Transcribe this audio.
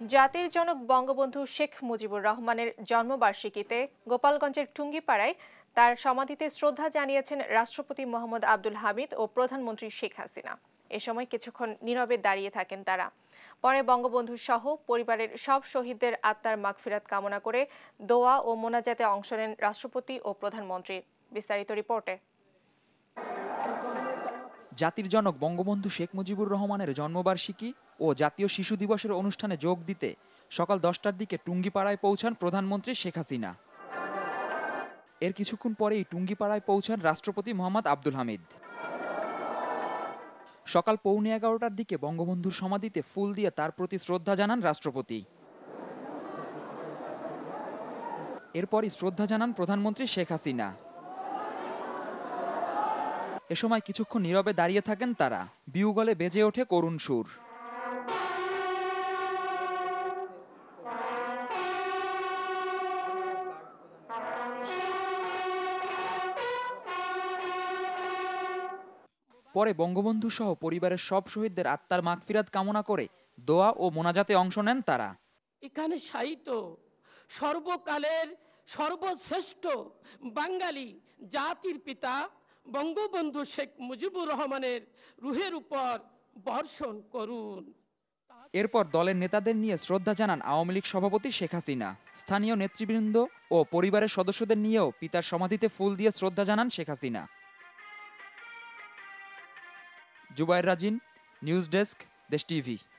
জাতির জনক বঙ্গবন্ধু শেখ মুজিবুর রহমানের জন্মবার্ষিকীতে গোপালগঞ্জের টুঙ্গিপাড়ায় তার সমাধিতে শ্রদ্ধা জানিয়েছেন রাষ্ট্রপতি মোহাম্মদ আব্দুল হামিদ ও প্রধানমন্ত্রী শেখ হাসিনা। এ সময় কিছুক্ষণ নীরবে দাঁড়িয়ে থাকেন তারা। পরে বঙ্গবন্ধু সহ পরিবারের সব শহীদদের আত্মার মাগফিরাত কামনা করে দোয়া ও মোনাজাতে অংশ নেন রাষ্ট্রপতি ও প্রধানমন্ত্রী। বিস্তারিত রিপোর্টে। জাতির জনক বঙ্গবন্ধু শেখ মুজিবুর রহমানের জন্মবার্ষিকী ও জাতীয় শিশু দিবসের অনুষ্ঠানে যোগ দিতে সকাল 10টার দিকে টুঙ্গিপাড়ায় পৌঁছান প্রধানমন্ত্রী শেখ হাসিনা। এর কিছুক্ষণ পরেই টুঙ্গিপাড়ায় পৌঁছান রাষ্ট্রপতি মোহাম্মদ আব্দুল হামিদ। সকাল 11:15টার দিকে বঙ্গবন্ধুর সমাধিতে ফুল দিয়ে তার প্রতি শ্রদ্ধা জানান রাষ্ট্রপতি। এরপরই শ্রদ্ধা জানান প্রধানমন্ত্রী শেখ হাসিনা। এ সময় কিছুক্ষণ নীরবে দাঁড়িয়ে থাকেন তারা। বিউগলে বেজে ওঠে করুণ সুর। পরে বঙ্গবন্ধু সহ পরিবারের সব শহীদদের আত্মার মাগফিরাত কামনা করে দোয়া ও মোনাজাতে অংশ নেন তারা। এখানে শায়িত সর্বকালের সর্বশ্রেষ্ঠ বাঙালি জাতির পিতা বঙ্গবন্ধু শেখ মুজিবুর রহমানের রুহের উপর বর্ষণ করুন। এরপর দলের নেতাদের নিয়ে শ্রদ্ধা জানান আওয়ামী লীগ সভাপতি শেখ হাসিনা। স্থানীয় নেতৃবৃন্দ ও পরিবারের সদস্যদের নিয়েও পিতার সমাধিতে ফুল দিয়ে শ্রদ্ধা জানান Sheikh Hasina. Zubair Rajin, news desk, Desh TV.